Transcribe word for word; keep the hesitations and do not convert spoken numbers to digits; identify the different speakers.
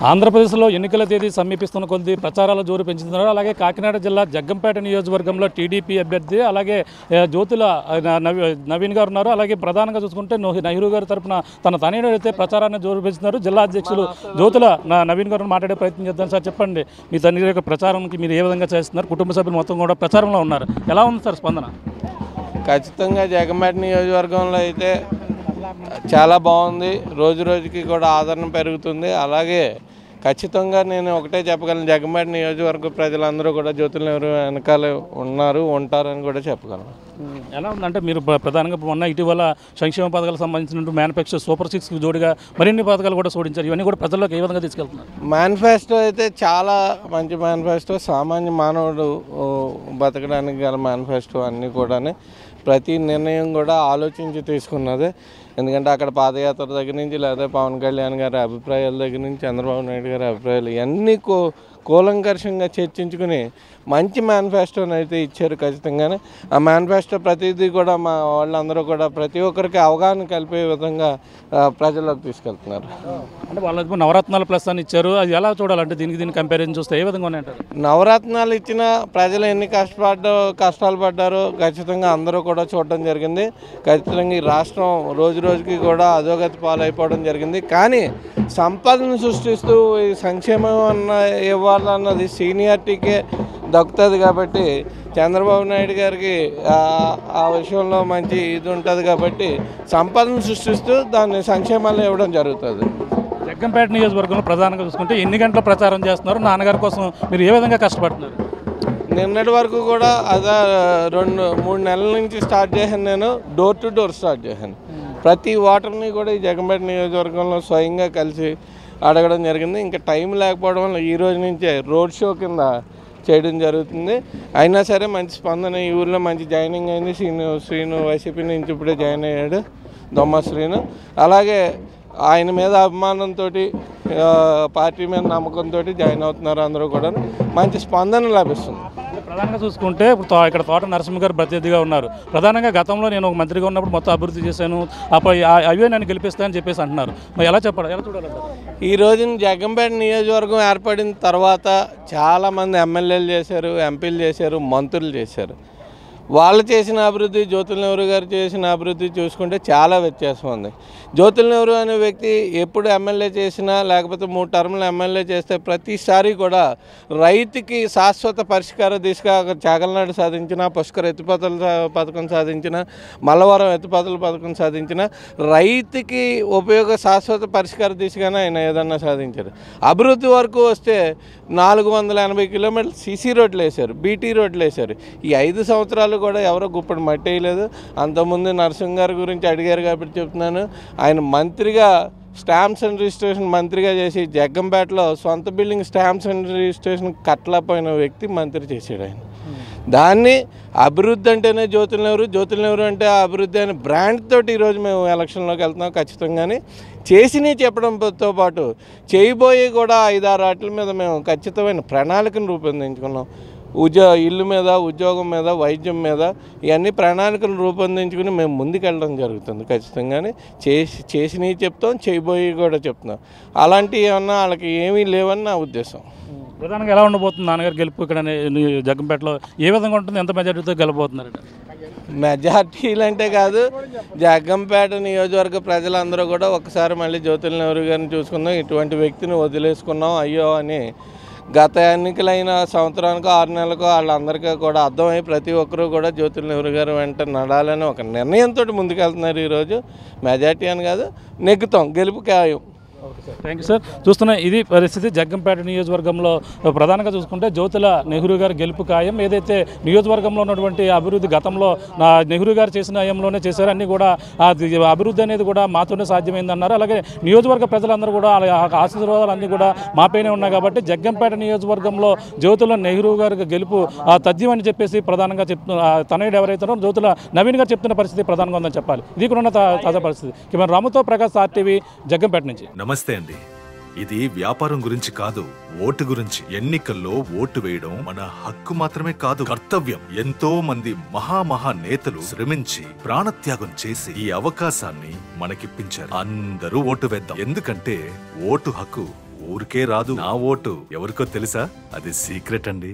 Speaker 1: ఆంధ్రప్రదేశ్లో ఎన్నికల తేదీ సమీపిస్తున్న కొద్ది ప్రచారాల జోరు పెంచుతున్నారు. అలాగే కాకినాడ జిల్లా జగ్గంపేట నియోజకవర్గంలో టీడీపీ అభ్యర్థి అలాగే జ్యోతుల నవీన్ గారు ఉన్నారు. అలాగే ప్రధానంగా చూసుకుంటే నెహ్రూ గారి తరఫున తన తనయుడు అయితే ప్రచారాన్ని జోరు పెంచుతున్నారు. జిల్లా అధ్యక్షులు జ్యోతుల నవీన్ గారు మాట్లాడే ప్రయత్నం చేద్దాం. సార్ చెప్పండి, మీ తండ్రి యొక్క ప్రచారానికి మీరు ఏ విధంగా చేస్తున్నారు? కుటుంబ సభ్యులు మొత్తం కూడా ప్రచారంలో ఉన్నారు, ఎలా ఉంది సార్ స్పందన?
Speaker 2: ఖచ్చితంగా జగ్గంపేట నియోజకవర్గంలో అయితే చాలా బాగుంది. రోజు రోజుకి కూడా ఆదరణ పెరుగుతుంది. అలాగే ఖచ్చితంగా నేను ఒకటే చెప్పగలను, జగ్గంపేట నియోజకవర్గ ప్రజలందరూ కూడా జ్యోతుల నెహ్రూ వెనకాల ఉన్నారు, ఉంటారని కూడా చెప్పగలను.
Speaker 1: ఎలా ఉందంటే మీరు ప్రధానంగా మొన్న ఇటీవల సంక్షేమ పథకాలకు సంబంధించిన మేనిఫెస్టో సూపర్ సిక్స్ జోడిగా మరిన్ని పథకాలు కూడా జోడించారు. ఇవన్నీ కూడా ప్రజల్లోకి ఏ విధంగా తీసుకెళ్తున్నారు?
Speaker 2: మేనిఫెస్టో అయితే చాలా మంచి మేనిఫెస్టో, సామాన్య మానవుడు బతకడానికి గల మేనిఫెస్టో. అన్నీ కూడా ప్రతి నిర్ణయం కూడా ఆలోచించి తీసుకున్నదే. ఎందుకంటే అక్కడ పాదయాత్ర దగ్గర నుంచి లేదా పవన్ కళ్యాణ్ గారి అభిప్రాయాల దగ్గర నుంచి చంద్రబాబు నాయుడు గారి అభిప్రాయాలు ఇవన్నీ కూ కూలంకర్షంగా చర్చించుకుని మంచి మేనిఫెస్టోని అయితే ఇచ్చారు. ఖచ్చితంగానే ఆ మేనిఫెస్టో ప్రతిదీ కూడా మా వాళ్ళందరూ కూడా ప్రతి ఒక్కరికి అవగాహన కలిపే విధంగా ప్రజల్లోకి తీసుకెళ్తున్నారు.
Speaker 1: అంటే వాళ్ళకు నవరత్నాలు ప్లస్ అని ఇచ్చారు, అది ఎలా చూడాలంటే దీనికి దీన్ని కంపారిజన్ చూస్తే ఏ విధంగా ఉన్నాయంటారు?
Speaker 2: నవరత్నాలు ఇచ్చిన ప్రజలు ఎన్ని కష్టపడ్డా కష్టాలు పడ్డారో ఖచ్చితంగా అందరూ కూడా చూడడం జరిగింది. ఖచ్చితంగా ఈ రాష్ట్రం రోజు రోజుకి కూడా అధోగతి పాలైపోవడం జరిగింది. కానీ సంపదను సృష్టిస్తూ ఈ సంక్షేమం అన్న ఇవ్వాలన్నది సీనియారిటీకే దక్కుతుంది. కాబట్టి చంద్రబాబు నాయుడు గారికి ఆ విషయంలో మంచి ఇది ఉంటుంది. కాబట్టి సంపదను సృష్టిస్తూ దాన్ని సంక్షేమాలు ఇవ్వడం జరుగుతుంది.
Speaker 1: జగ్గంపేట నియోజకవర్గంలో ప్రధానంగా చూసుకుంటే ఎన్ని గంటల ప్రచారం చేస్తున్నారు? నాన్నగారి కోసం మీరు ఏ విధంగా కష్టపడుతున్నారు?
Speaker 2: నిన్నటి వరకు కూడా అదే రెండు మూడు నెలల నుంచి స్టార్ట్ చేశాను. నేను డోర్ టు డోర్ స్టార్ట్ చేశాను. ప్రతి ఓటర్ని కూడా ఈ జగ్గంపేట నియోజకవర్గంలో స్వయంగా కలిసి అడగడం జరిగింది. ఇంకా టైం లేకపోవడం వల్ల ఈ రోజు నుంచే రోడ్ షో కింద చేయడం జరుగుతుంది. అయినా సరే మంచి స్పందన, ఈ ఊళ్ళో మంచి జాయినింగ్ అయింది. శ్రీను శ్రీను వైసీపీ నుంచి ఇప్పుడే జాయిన్ అయ్యాడు, దొమ్మ శ్రీను. అలాగే ఆయన మీద అభిమానంతో, పార్టీ మీద నమ్మకంతో జాయిన్ అవుతున్నారు. అందరూ కూడా మంచి స్పందన లభిస్తుంది.
Speaker 1: ప్రధానంగా చూసుకుంటే ఇప్పుడు ఇక్కడ తోట నరసింహ గారు ప్రతినిధిగా ఉన్నారు. ప్రధానంగా గతంలో నేను ఒక మంత్రిగా ఉన్నప్పుడు మొత్తం అభివృద్ధి చేశాను, అప్పుడు అవే నన్ను గెలిపిస్తానని చెప్పేసి అంటున్నారు. మరి ఎలా చెప్పాలి, ఎలా చూడాలంటారు?
Speaker 2: ఈ రోజున జగ్గంపేట నియోజకవర్గం ఏర్పడిన తర్వాత చాలామంది ఎమ్మెల్యేలు చేశారు, ఎంపీలు చేశారు, మంత్రులు చేశారు. వాళ్ళు చేసిన అభివృద్ధి, జ్యోతుల నెహ్రూ గారు చేసిన అభివృద్ధి చూసుకుంటే చాలా వ్యత్యాసం ఉంది. జ్యోతుల నెహ్రూ అనే వ్యక్తి ఎప్పుడు ఎమ్మెల్యే చేసినా లేకపోతే మూడు టర్ములు ఎమ్మెల్యే చేస్తే ప్రతిసారి కూడా రైతుకి శాశ్వత పరిష్కార దిశగా చాగలనాడు సాధించిన, పుష్కర ఎత్తిపోతల పథకం సాధించిన, మల్లవరం ఎత్తిపోతల పథకం సాధించిన, రైతుకి ఉపయోగ శాశ్వత పరిష్కార దిశగానే ఆయన ఏదన్నా సాధించారు. అభివృద్ధి వరకు వస్తే నాలుగు వందల ఎనభై కిలోమీటర్లు సీసీ రోడ్లు వేశారు, బీటీ రోడ్లు వేశారు. ఈ ఐదు సంవత్సరాలు కూడా ఎవరో గుప్పటి మట్టి వేయలేదు. అంతకుముందు నరసింహ గారి గురించి అడిగారు కాబట్టి చెప్తున్నాను. ఆయన మంత్రిగా స్టాంప్స్ అండ్ రిజిస్ట్రేషన్ మంత్రిగా చేసి జగ్గంపేటలో సొంత బిల్డింగ్ స్టాంప్స్ అండ్ రిజిస్ట్రేషన్ కట్టలేకపోయిన వ్యక్తి మంత్రి చేశాడు ఆయన. దాన్ని అభివృద్ధి అంటేనే జ్యోతుల నెహ్రూ, జ్యోతుల నెహ్రూ అంటే అభివృద్ధి అనే బ్రాండ్ తోటి ఈరోజు మేము ఎలక్షన్లోకి వెళ్తున్నాం. ఖచ్చితంగానే చేసినవి చెప్పడంతో పాటు చేయబోయే కూడా ఐదారు వాటి మీద మేము ఖచ్చితమైన ప్రణాళికను రూపొందించుకున్నాం. ఉద్యో ఇల్లు మీద, ఉద్యోగం మీద, వైద్యం మీద ఇవన్నీ ప్రణాళికలు రూపొందించుకుని మేము ముందుకెళ్ళడం జరుగుతుంది. ఖచ్చితంగానే చేసి చేసినవి చెప్తాం, చేయబోయి కూడా చెప్తున్నాం. అలాంటివి ఏమన్నా వాళ్ళకి ఏమీ లేవని నా ఉద్దేశం.
Speaker 1: ప్రధానంగా ఎలా ఉండబోతుంది నాన్నగారు గెలుపు ఇక్కడ జగ్గంపేటలో? ఏ విధంగా ఉంటుంది? ఎంత మెజారిటీతో గెలబోతున్నారు?
Speaker 2: మెజార్టీలు అంటే కాదు, జగ్గంపేట నియోజకవర్గ ప్రజలందరూ కూడా ఒకసారి మళ్ళీ జ్యోతుల నెహ్రూ గారిని చూసుకుందాం, ఇటువంటి వ్యక్తిని వదిలేసుకున్నాం అయ్యో అని గత ఎన్నికలైన సంవత్సరానికో ఆరు నెలలకో వాళ్ళందరికీ కూడా అర్థమై ప్రతి ఒక్కరూ కూడా జ్యోతుల నెహ్రూ గారు వెంట నడాలని ఒక నిర్ణయంతో ముందుకెళ్తున్నారు. ఈరోజు మెజార్టీ అని కాదు, నెగ్గుతాం, గెలుపు ఖాయం.
Speaker 1: Thank you sir. చూస్తున్న ఇది పరిస్థితి జగ్గంపేట నియోజకవర్గంలో. ప్రధానంగా చూసుకుంటే జ్యోతుల నెహ్రూ గారు గెలుపు ఖాయం. ఏదైతే నియోజకవర్గంలో ఉన్నటువంటి అభివృద్ధి గతంలో నా నెహ్రూ గారు చేసిన హయాంలోనే చేశారు, అన్నీ కూడా అభివృద్ధి అనేది కూడా మాతోనే సాధ్యమైందన్నారు. అలాగే నియోజకవర్గ ప్రజలందరూ కూడా ఆశీర్వాదాలు అన్నీ కూడా మాపైనే ఉన్నాయి. కాబట్టి జగ్గంపేట నియోజకవర్గంలో జ్యోతుల నెహ్రూ గారికి గెలుపు తథ్యం అని చెప్పేసి ప్రధానంగా చెప్తున్న తనయుడు ఎవరైతే జ్యోతుల నవీన్ గారు చెప్తున్న పరిస్థితి ప్రధానంగా ఉందని చెప్పాలి. ఇది కూడా ఉన్న తాజా పరిస్థితి. కెమెరా రాముతో ప్రకాష్, ఆర్టీవీ, జగ్గంపేట నుంచి.
Speaker 3: నమస్తే అండి. ఇది వ్యాపారం గురించి కాదు, ఓటు గురించి. ఎన్నికల్లో ఓటు వేయడం మన హక్కు మాత్రమే కాదు, కర్తవ్యం. ఎంతో మంది మహామహా నేతలు శ్రమించి ప్రాణత్యాగం చేసి ఈ అవకాశాన్ని మనకిప్పించారు. అందరూ ఓటు వేద్దాం. ఎందుకంటే ఓటు హక్కు ఊరికే రాదు. నా ఓటు ఎవరికో తెలుసా? అది సీక్రెట్ అండి.